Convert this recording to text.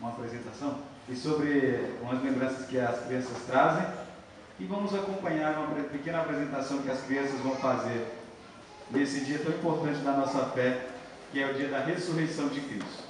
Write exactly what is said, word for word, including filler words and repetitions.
uma apresentação e sobre umas lembranças que as crianças trazem. E vamos acompanhar uma pequena apresentação que as crianças vão fazer nesse dia tão importante da nossa fé, que é o dia da ressurreição de Cristo.